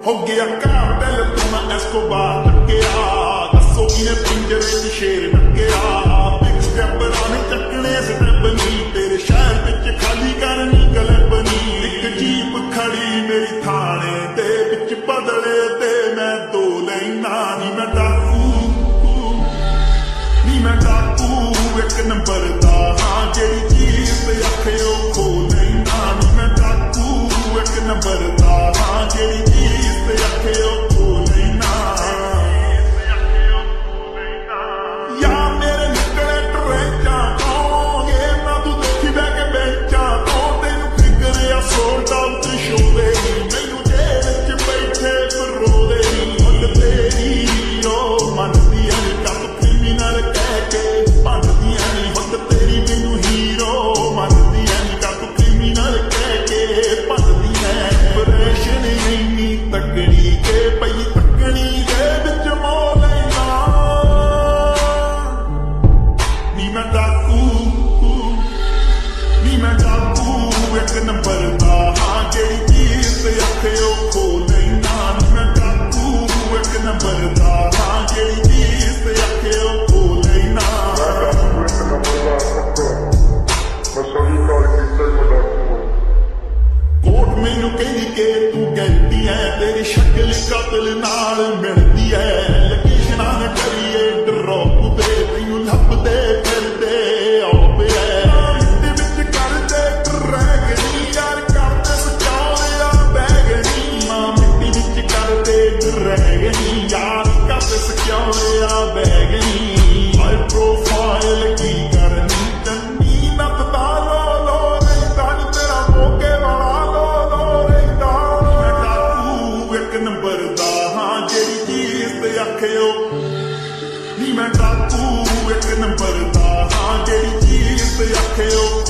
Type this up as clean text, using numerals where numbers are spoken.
हो गया कार्टेल तू ना एस्कोबार टक्केया दसो किने पिंजरे च शेर टक्केया बिग स्टेप राने चकने स्टेप नी तेरे शहर विच खाली करनी गलब नी एक जीप खड़ी मेरी थाने ते विच बदले ते मैं दो लैना नी मैं डाकू एक नंबर दा हाँ जेड़ी चीज आखे ओ खो लैना नी मैं डाकू एक नंबर दा हाँ जेड़ी चीज आखे ओ खो लैना या मेरे निकले ट्रेंचा तो ये ना तू देखी बैठ के बेंचा तो तेनू फिकर या सोल्ड आउट शो दे मैनू जेल च बैठे रो दे मुल तेरी ओ मन दी कप क्रिमिनल कह के भन दी मुल तेरी मैनू हीरो मन दी कप क्रिमिनल कह के भन दी ऑपरेशन इन्नी तकड़ी के पई तकड़ी दे विच मोह लैना नी मैं डाकू एक नंबर दा हाँ जेड़ी चीज आखे ओ खो लैना नी मैं डाकू एक नंबर दा हाँ जेड़ी चीज आखे ओ खो लैना कोट मैनू कहदी के तू कहती है तेरी शक्ल कातिल नाल मिलती है लोकेशना न करिए ड्रॉप दे तैनू लभदे फिरदे आउंदे इंदे विच करदे ड्रैगनी यार करदे सचालिया बैगनी मां मिट्टी विच करदे ड्रैगनी यार करदे सचालिया बैगनी हाई प्रोफाइल की करनी चन्नी नपदा लो रहिंदा नी तेरा मोके वाला लो रहिंदा मैं डाकू एक नंबर दा हाँ जेड़ी चीज आखे ओ नी मैं डाकू एक नंबर दा हाँ जेड़ी चीज आखे ओ